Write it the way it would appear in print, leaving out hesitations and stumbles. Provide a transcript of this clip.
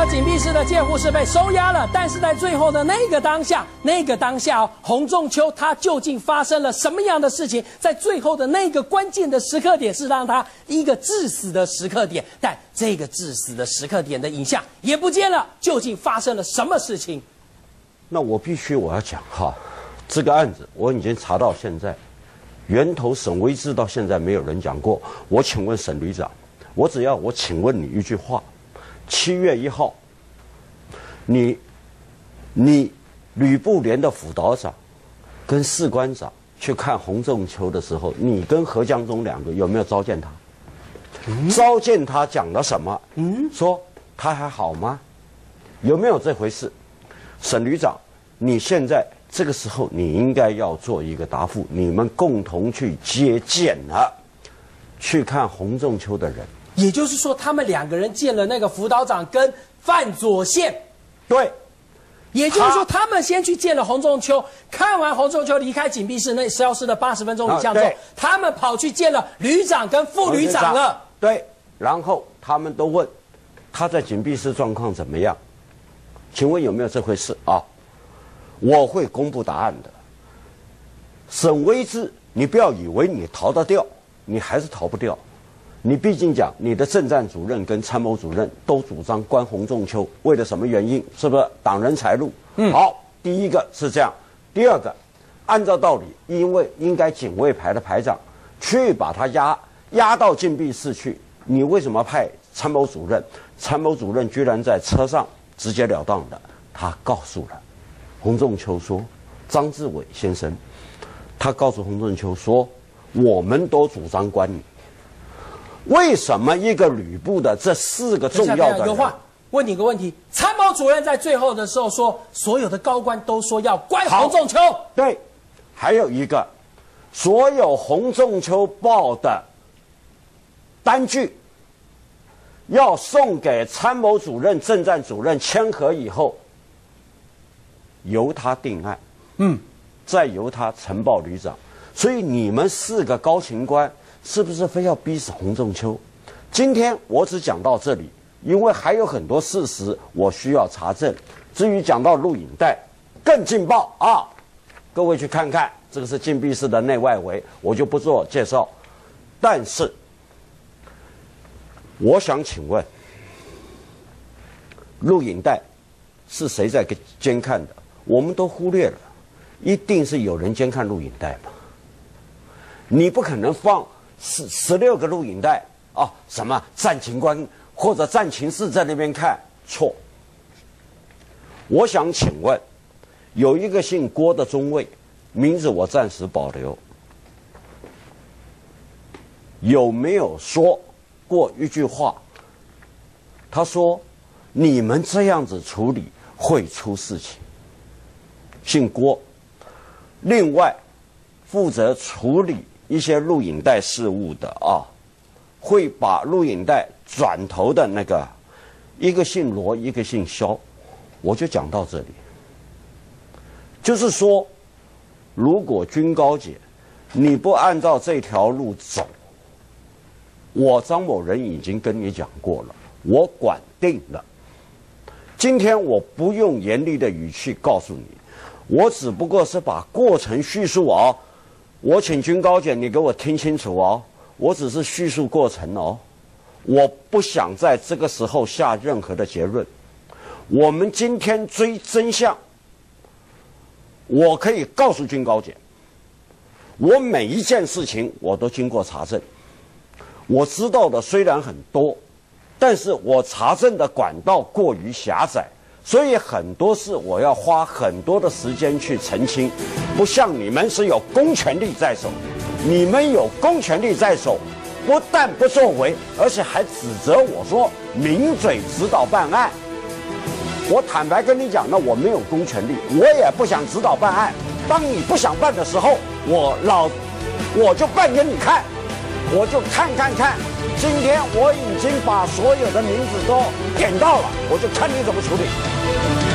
呢，紧闭式的监护室被收押了，但是在最后的那个当下哦，洪仲丘他究竟发生了什么样的事情？在最后的那个关键的时刻点，是让他一个致死的时刻点，但这个致死的时刻点的影像也不见了，究竟发生了什么事情？ 那我要讲哈，这个案子我已经查到现在，源头沈威之到现在没有人讲过。我请问沈旅长，我请问你一句话：7月1号，你吕布连的辅导长跟士官长去看洪仲丘的时候，你跟何江忠两个有没有召见他？召见他讲了什么？说他还好吗？有没有这回事？沈旅长，你现在这个时候你应该要做一个答复，你们共同去接见了去看洪仲丘的人。 也就是说，他们2个人见了那个辅导长跟范左宪。 对， 也就是说，他们先去见了洪仲丘，看完洪仲丘离开紧闭室那消失了80分钟以上之后，他们跑去见了旅长跟副旅长了。 对，然后他们都问他在紧闭室状况怎么样？请问有没有这回事啊？我会公布答案的。沈威之，你不要以为你逃得掉，你还是逃不掉。你毕竟讲你的政战主任跟参谋主任都主张关洪仲丘，为了什么原因？是不是挡人财路？好，第一个是这样，第二个，按照道理，因为应该警卫排的排长去把他押到禁闭室去，你为什么派参谋主任？参谋主任居然在车上直截了当的，他告诉了洪仲丘说，张志伟先生，他告诉洪仲丘说，我们都主张关你。为什么一个吕布的这4个重要的人？ 有话问你个问题：参谋主任在最后的时候说，所有的高官都说要关洪仲丘。 对，还有一个，所有洪仲丘报的单据要送给参谋主任、政战主任签合以后，由他定案。再由他呈报旅长。所以你们4个高情官是不是非要逼死洪仲丘？今天我只讲到这里，因为还有很多事实我需要查证。至于讲到录影带，更劲爆啊！各位去看看，这个是禁闭室的内外围，我就不做介绍。但是，我想请问，录影带是谁在监看的？我们都忽略了，一定是有人监看录影带嘛？你不可能放16个录影带啊，什么战情官或者战情室在那边看，错。我想请问，有一个姓郭的中尉，名字我暂时保留，有没有说过一句话？他说：“你们这样子处理会出事情。”姓郭，另外负责处理一些录影带事务的啊，会把录影带转投的那个，一个姓罗，一个姓肖，我就讲到这里。就是说，如果军高姐你不按照这条路走，我张某人已经跟你讲过了，我管定了。今天我不用严厉的语气告诉你，我只不过是把过程叙述哦。我请军高检你给我听清楚哦，我只是叙述过程哦，我不想在这个时候下任何的结论。我们今天追真相，我可以告诉军高检，我每一件事情我都经过查证，我知道的虽然很多，但是我查证的管道过于狭窄，所以很多事我要花很多的时间去澄清，不像你们是有公权力在手，你们有公权力在手，不但不作为，而且还指责我说抿嘴指导办案。我坦白跟你讲，那我没有公权力，我也不想指导办案。当你不想办的时候，我就办给你看，我就看。今天我已经把所有的名字都点到了，我就看你怎么处理。